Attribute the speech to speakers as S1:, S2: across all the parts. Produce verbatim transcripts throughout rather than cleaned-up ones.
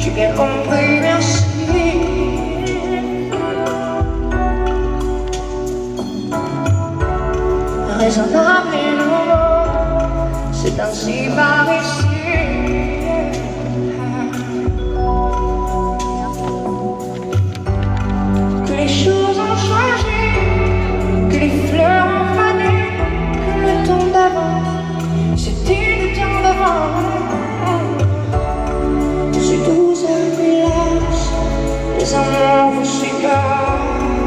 S1: J'ai bien compris, merci. Raisonnable et nouveau, c'est ainsi par ici. Que les choses ont changé, que les fleurs ont fané, que le temps d'avant, c'était le temps d'avant. C'est doux à village, les amours vous séparent.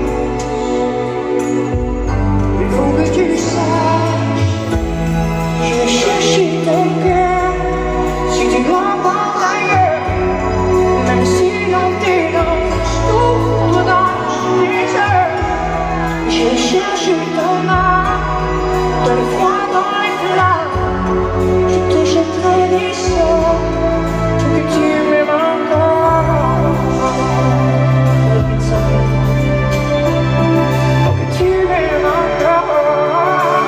S1: Il faut que tu saches, je vais chercher ton cœur. Si tu m'emportes ailleurs, même si l'on t'élance, tout dans les heures. Je vais chercher ton âme, dans le froid, dans les flammes. Je te jetterai des sorts pour que tu m'aimes encore. Pour que tu m'aimes encore.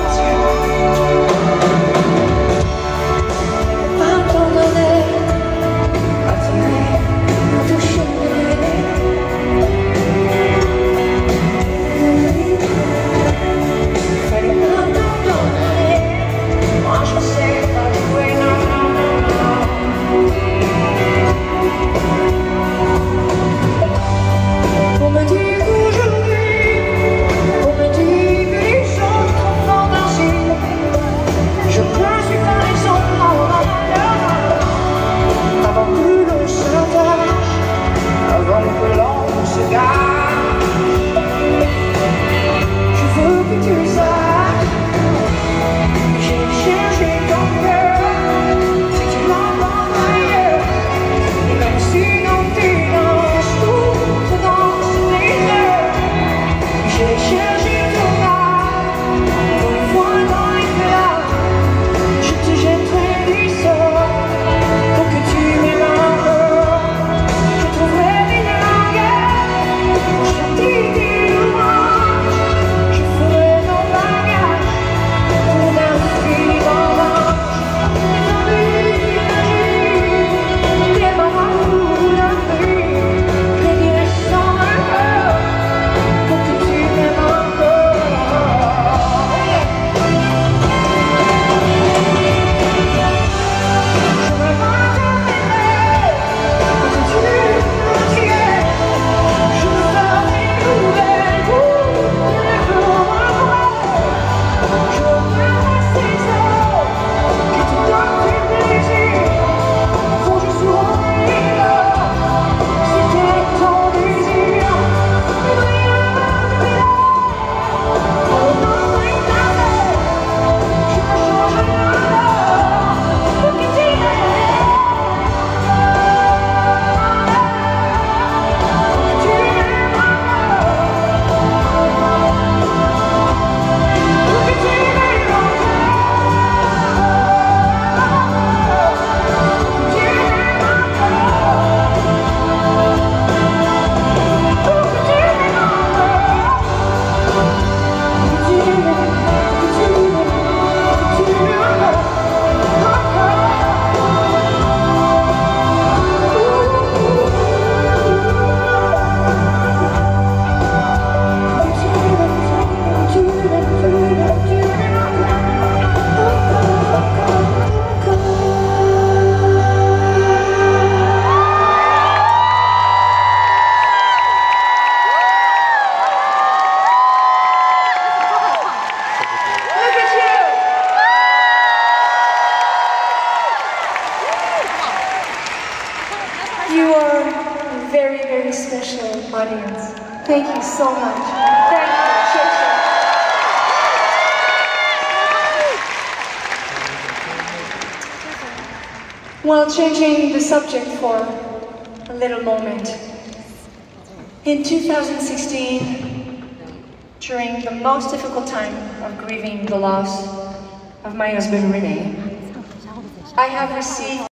S1: Pardonner, pardonner, toucher. Fallait pas pardonner. Moi je sais pas jouer, non, non, non, non. On me dit qu'aujourd'hui, on me dit que les choses trop fantaisies. Je ne suis pas les autres en malheur. Avant que l'on se tâche, avant que l'on se gâche, je veux que tu saches, j'ai cherché ton cœur. Si tu m'entends ailleurs, et même si dans tes danses, tout danse les heures, j'ai cherché ton âme, dans le froid, dans les flammes. Je te jetterai des sorts pour que tu m'aimes encore. Je trouverai des langages pour chanter tes louanges. Je ferai ton bagage pour l'infini vendange. Des moments où la pluie rédirait sans erreur pour que tu m'aimes encore. Je me rappellerai que tu me tiens. Je me ferai une nouvelle pour le voir. Je regarde ces heures qui te donnent du plaisir. Faut que je sois là, c'était ton désir. Et rien ne m'est là. Pour le temps éternel, je me changerai alors pour que tu m'aimes. Pour que tu m'aimes encore. Pour que tu m'aimes You are a very, very special audience. Thank you so much. Thank you. Cheers. Well, changing the subject for a little moment. In two thousand sixteen, during the most difficult time of grieving the loss of my husband Rene, I have received